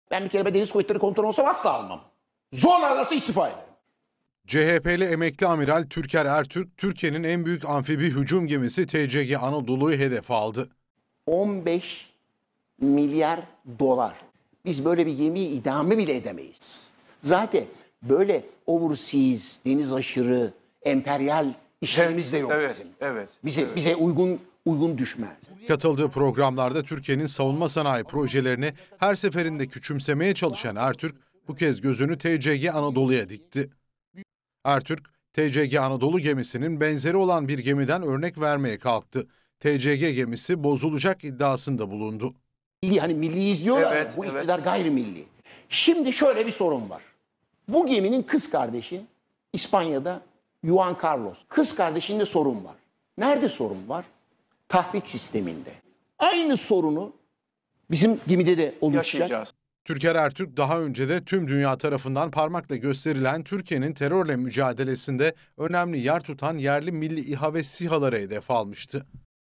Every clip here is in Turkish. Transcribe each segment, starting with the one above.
Ben bir kere Deniz Kuvvetleri Komutanı olsam asla almam. Zorla nasıl istifa ederim. CHP'li emekli amiral Türker Ertürk, Türkiye'nin en büyük amfibi hücum gemisi TCG Anadolu'yu hedef aldı. 15 milyar dolar. Biz böyle bir gemiyi idame bile edemeyiz. Zaten böyle overseas, deniz aşırı, emperyal işlerimiz de yok bizim. Evet. Bize uygun düşmez. Katıldığı programlarda Türkiye'nin savunma sanayi projelerini her seferinde küçümsemeye çalışan Ertürk, bu kez gözünü TCG Anadolu'ya dikti. Ertürk, TCG Anadolu gemisinin benzeri olan bir gemiden örnek vermeye kalktı. TCG gemisi bozulacak iddiasında bulundu. Hani milliyiz diyorlar ya, bu iktidar gayrimilli. Şimdi şöyle bir sorun var. Bu geminin kız kardeşi İspanya'da Juan Carlos. Kız kardeşinde sorun var. Nerede sorun var? Tahrik sisteminde. Aynı sorunu bizim gemide de oluşacak. Yaşayacağız. Türker Ertürk daha önce de tüm dünya tarafından parmakla gösterilen Türkiye'nin terörle mücadelesinde önemli yer tutan yerli milli İHA ve SİHA'ları hedef almıştı.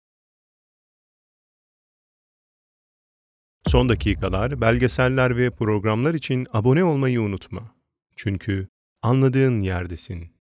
Son dakikalar, belgeseller ve programlar için abone olmayı unutma. Çünkü anladığın yerdesin.